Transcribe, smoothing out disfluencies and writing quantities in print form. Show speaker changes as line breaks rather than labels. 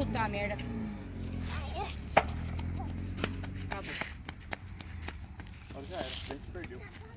Puta merda. Acabou.
Agora já era, a gente perdeu.